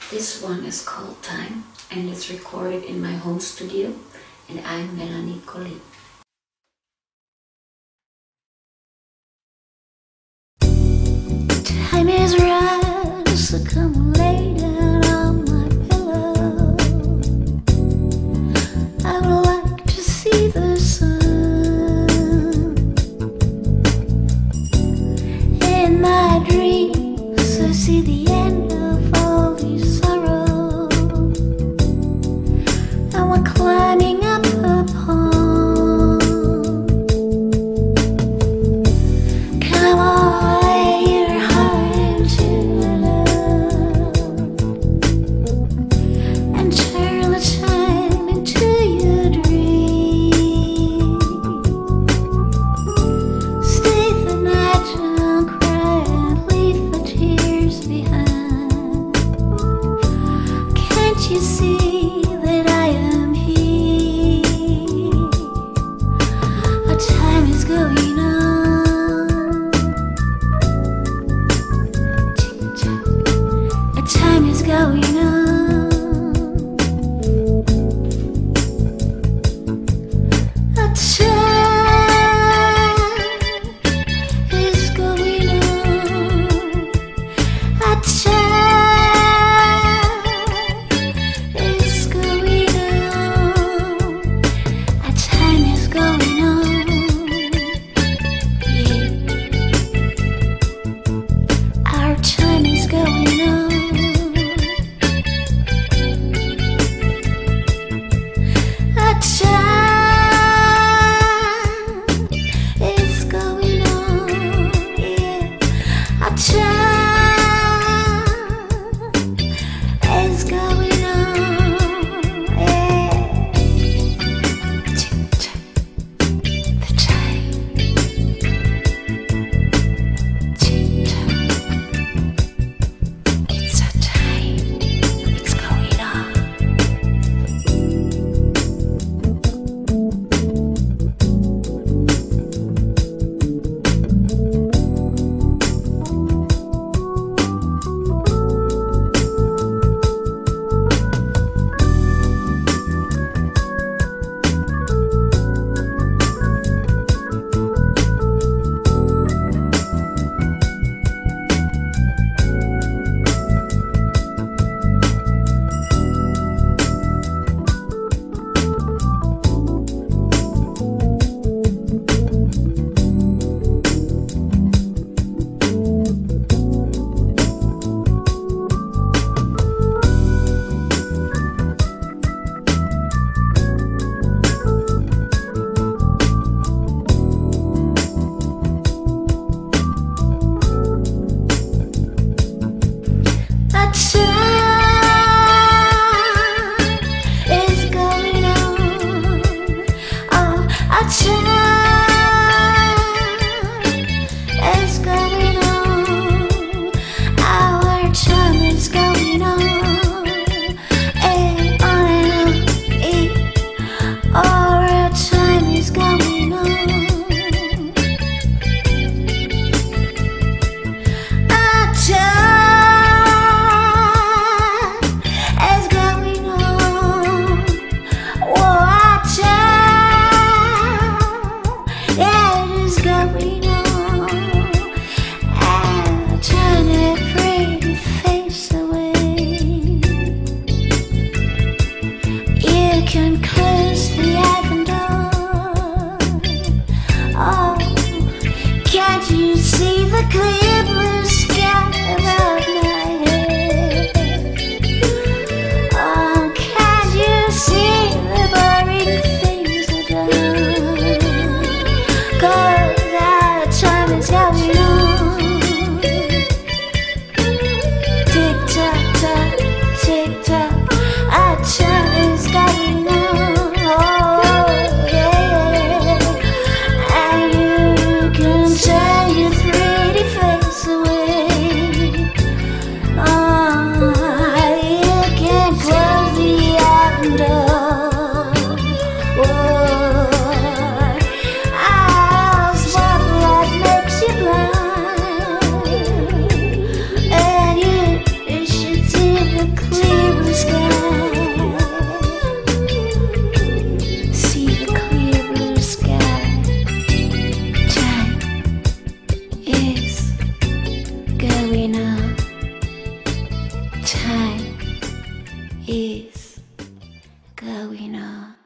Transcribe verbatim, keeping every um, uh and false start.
This one is called Time and it's recorded in my home studio, and I'm Melanie Colleen. Time is right, so come and lay down on my pillow. I would like to see the sun in my dreams. I see the end of all these sorrows, and we're climbing up a pond. Come on, lay your heart into love and turn the time into your dream. Stay the night, don't cry and leave the tears behind. Can't you see that I am here? Our time is going on. Our time is going on. Our time is going on. Our time is going on. Time is going on.